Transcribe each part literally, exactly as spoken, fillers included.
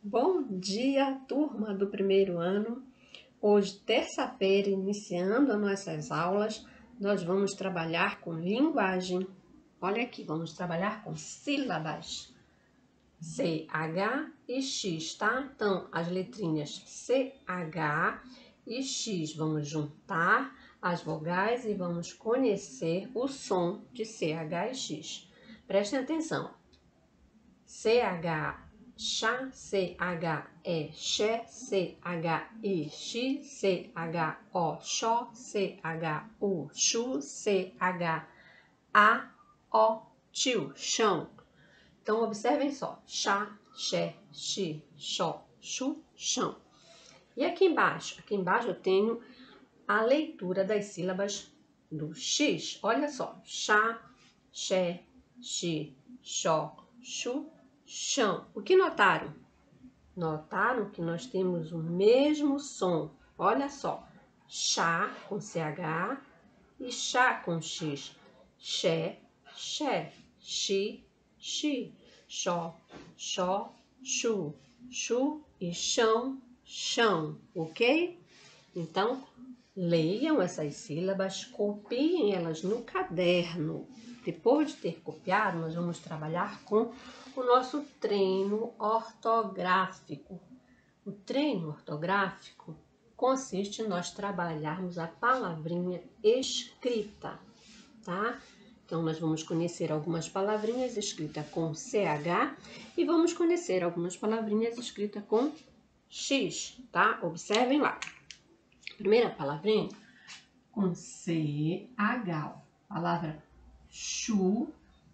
Bom dia, turma do primeiro ano. Hoje, terça-feira, iniciando as nossas aulas, nós vamos trabalhar com linguagem. Olha aqui, vamos trabalhar com sílabas. C, H e X, tá? Então, as letrinhas C, H e X. Vamos juntar as vogais e vamos conhecer o som de C, H e X. Prestem atenção. C, H, chá, C, H, E, xé, C, H, I, xi, C, H, O, xó, C, H, U, xu, C, H, A, O, tio, chão. Então, observem só. Chá, xé, xi, xó, xu, chão. E aqui embaixo? Aqui embaixo eu tenho a leitura das sílabas do X. Olha só. Chá, xé, xi, xó, xu, chão. O que notaram? Notaram que nós temos o mesmo som. Olha só. Chá com C H e chá com X. Xé, xé, xi, xi, xó, xó, xu, xu e chão, chão, ok? Então, leiam essas sílabas, copiem elas no caderno. Depois de ter copiado, nós vamos trabalhar com o nosso treino ortográfico. O treino ortográfico consiste em nós trabalharmos a palavrinha escrita, tá? Então, nós vamos conhecer algumas palavrinhas escritas com C H e vamos conhecer algumas palavrinhas escritas com X, tá? Observem lá. Primeira palavrinha com C H, palavra chuva.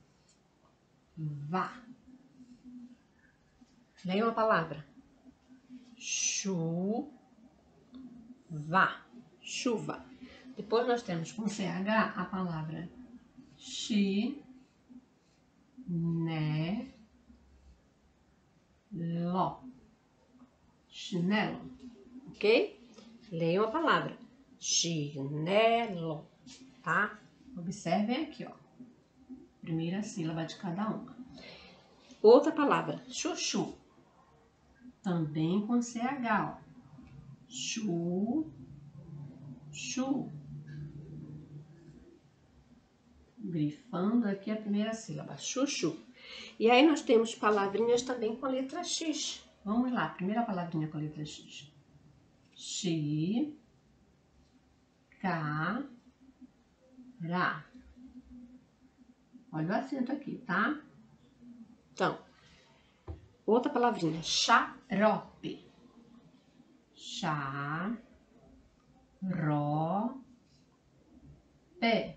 Leiam a palavra chuva, chuva. Depois nós temos com C H a palavra chinelo, chinelo, ok? Leiam a palavra chinelo, tá? Observem aqui, ó. Primeira sílaba de cada uma. Outra palavra, chuchu. Também com C H, ó. Chu, chu. Grifando aqui a primeira sílaba, chuchu. E aí nós temos palavrinhas também com a letra X. Vamos lá, primeira palavrinha com a letra X. Xi, ca, ra. Olha o acento aqui, tá? Então, outra palavrinha, xarope. Xá, ró, pé.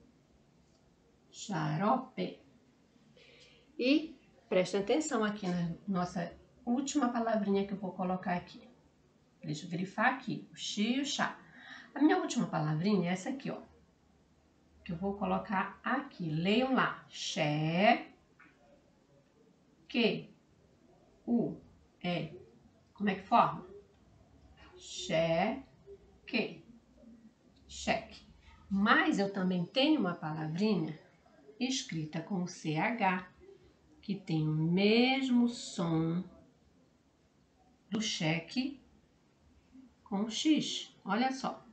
Xarope. E prestem atenção aqui na nossa última palavrinha que eu vou colocar aqui. Deixa eu grifar aqui, o xi e o chá. A minha última palavrinha é essa aqui, ó. Que eu vou colocar aqui. Leiam lá. Xé, que, u, é. Como é que forma? Xé, que, cheque. Mas eu também tenho uma palavrinha escrita com C H, que tem o mesmo som do cheque com X. Olha só.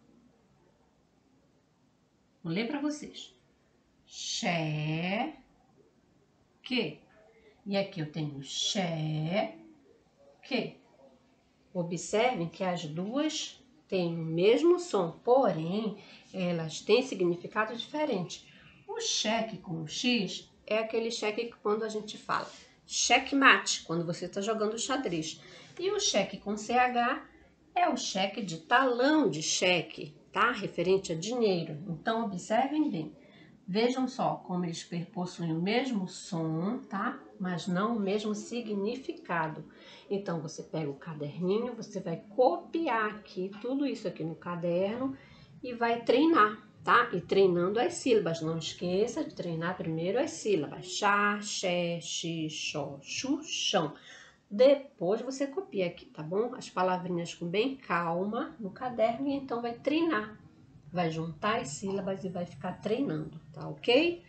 Vou ler para vocês. Xé, que. E aqui eu tenho xé, que. Observem que as duas têm o mesmo som, porém, elas têm significado diferente. O cheque com o X é aquele cheque que quando a gente fala checkmate, quando você está jogando xadrez. E o cheque com C H é o cheque de talão de cheque, tá? Referente a dinheiro. Então, observem bem. Vejam só como eles possuem o mesmo som, tá? Mas não o mesmo significado. Então, você pega o caderninho, você vai copiar aqui, tudo isso aqui no caderno e vai treinar, tá? E treinando as sílabas. Não esqueça de treinar primeiro as sílabas. Chá, xé, xi, xó, xu, chão. Depois você copia aqui, tá bom? As palavrinhas com bem calma no caderno e então vai treinar. Vai juntar as sílabas e vai ficar treinando, tá ok?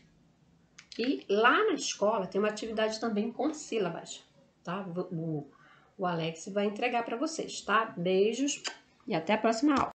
E lá na escola tem uma atividade também com sílabas, tá? O o Alex vai entregar para vocês, tá? Beijos e até a próxima aula.